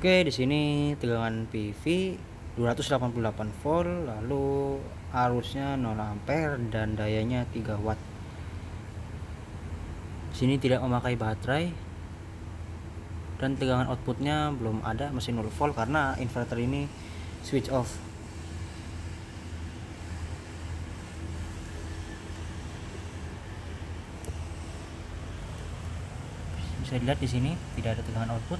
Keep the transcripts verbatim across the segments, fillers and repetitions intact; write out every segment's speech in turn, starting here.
Oke, di sini tegangan P V dua ratus delapan puluh delapan volt, lalu arusnya nol ampere dan dayanya tiga watt. Di sini tidak memakai baterai dan tegangan outputnya belum ada, masih nol volt karena inverter ini switch off. Bisa dilihat di sini tidak ada tegangan output.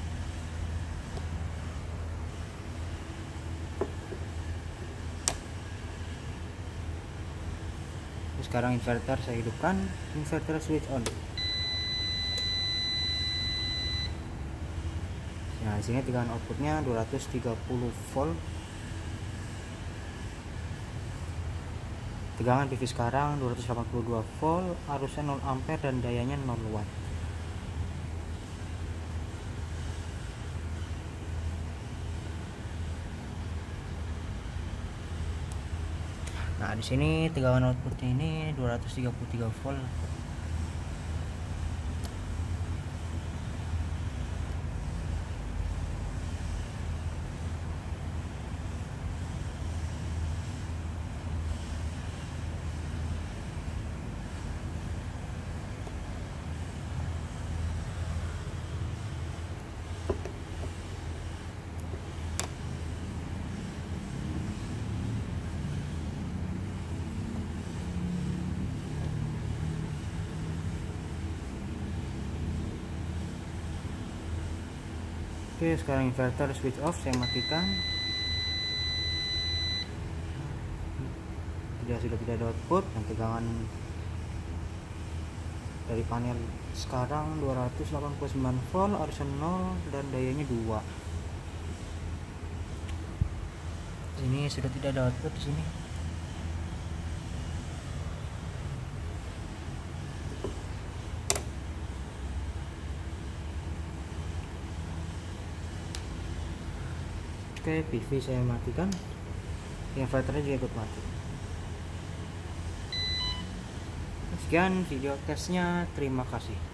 Sekarang inverter saya hidupkan, inverter switch on. Nah, di sini tegangan outputnya dua ratus tiga puluh volt. Tegangan P V sekarang dua ratus delapan puluh dua volt, arusnya nol ampere dan dayanya nol watt. Nah, di sini tegangan outputnya ini dua ratus tiga puluh tiga volt. Oke, sekarang inverter switch off, saya matikan. Tidak, sudah tidak ada output dan tegangan dari panel sekarang dua ratus delapan puluh sembilan volt, arusnya nol dan dayanya dua. Ini sudah tidak ada output di sini. Oke, P V saya matikan, inverternya juga ikut mati. Sekian video tesnya, terima kasih.